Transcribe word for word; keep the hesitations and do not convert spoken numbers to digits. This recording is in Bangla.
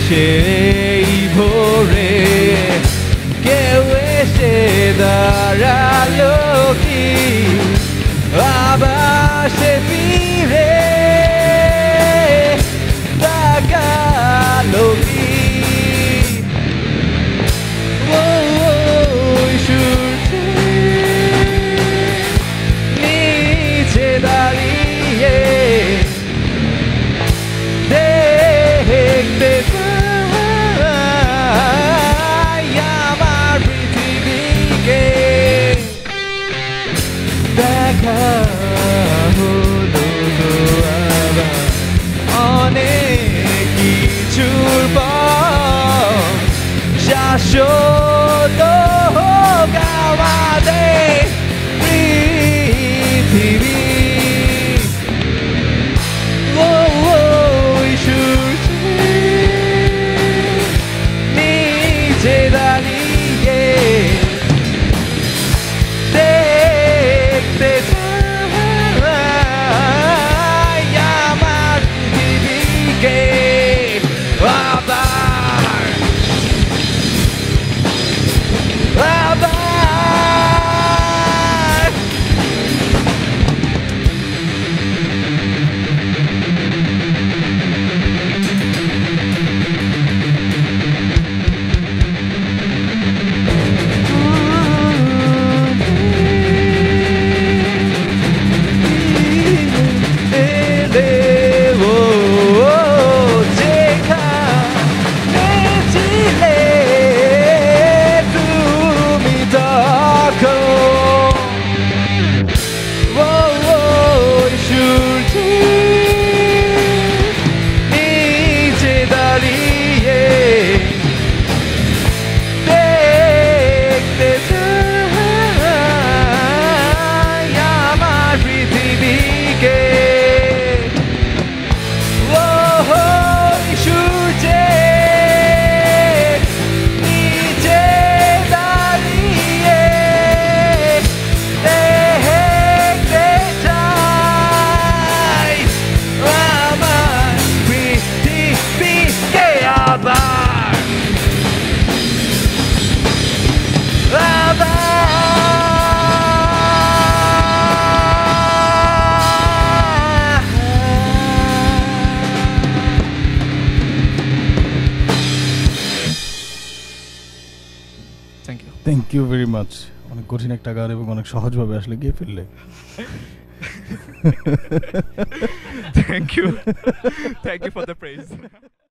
সেই ভোরে কেউ এসে দাঁড়ালো কি আবার সে ফিরে তাকালো কি ওই সূর্যে নিচে দাঁড়িয়ে দেখতে চাই আমার পৃথিবীকে দেখা হলো আবার অনেক কিছুর পর শাশ্বত হোক আমাদের পৃথিবী ওই সূর্যে নিচে দাঁড়িয়ে দেখতে চাই আমার পৃথিবীকে আবার আবার থ্যাংক ইউ ভেরি মাচ। অনেক কঠিন একটা গান এবং অনেক সহজভাবে আসলে গিয়ে ফেললে। Thank you thank you for the praise.